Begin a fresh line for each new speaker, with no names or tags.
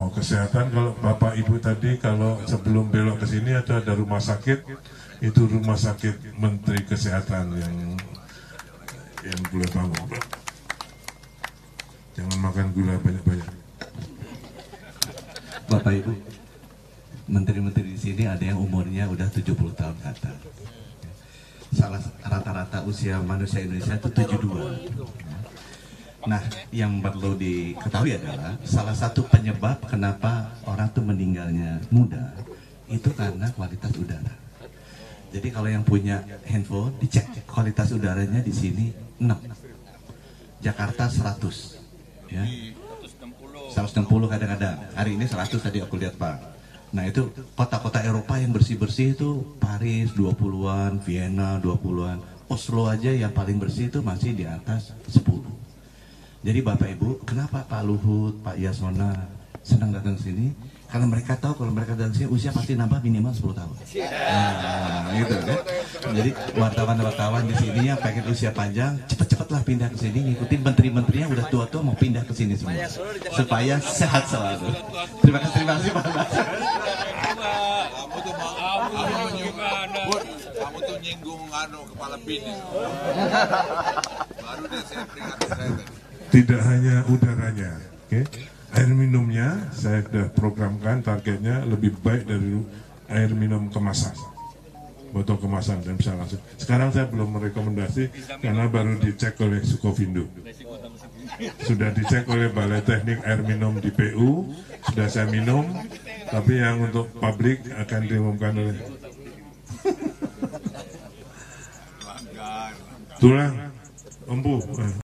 Kesehatan, kalau Bapak Ibu tadi kalau sebelum belok ke sini ada rumah sakit, itu rumah sakit Menteri Kesehatan yang boleh bangun. Jangan makan gula banyak-banyak.
Bapak Ibu, menteri-menteri di sini ada yang umurnya udah 70 tahun ke atas. Salah rata-rata usia manusia Indonesia itu 72. Nah, yang perlu diketahui adalah salah satu penyebab kenapa orang tuh meninggalnya muda itu karena kualitas udara. Jadi kalau yang punya handphone dicek kualitas udaranya di sini 6, Jakarta 100, ya 160 kadang-kadang. Hari ini 100 tadi aku lihat Pak. Nah itu kota-kota Eropa yang bersih-bersih itu Paris 20-an, Vienna 20-an, Oslo aja yang paling bersih itu masih di atas 10. Jadi Bapak Ibu, kenapa Pak Luhut, Pak Yasona senang datang ke sini? Karena mereka tahu kalau mereka datang ke sini usia pasti nambah minimal 10 tahun. Nah, gitu kan. Jadi wartawan-wartawan di sini yang pengen usia panjang, cepet-cepetlah pindah ke sini, ngikutin menteri-menteri yang udah tua-tua mau pindah ke sini semua. Supaya sehat selalu. Terima kasih Pak.
Kamu tuh nyinggung kepala bin. Baru deh saya peringati saya tadi.
Tidak hanya udaranya, okay? Air minumnya saya sudah programkan targetnya lebih baik dari air minum kemasan, botol kemasan dan bisa langsung. Sekarang saya belum merekomendasi karena baru dicek oleh Sukovindo, sudah dicek oleh Balai Teknik Air Minum di PU, sudah saya minum, tapi yang untuk publik akan diumumkan oleh tulang empu.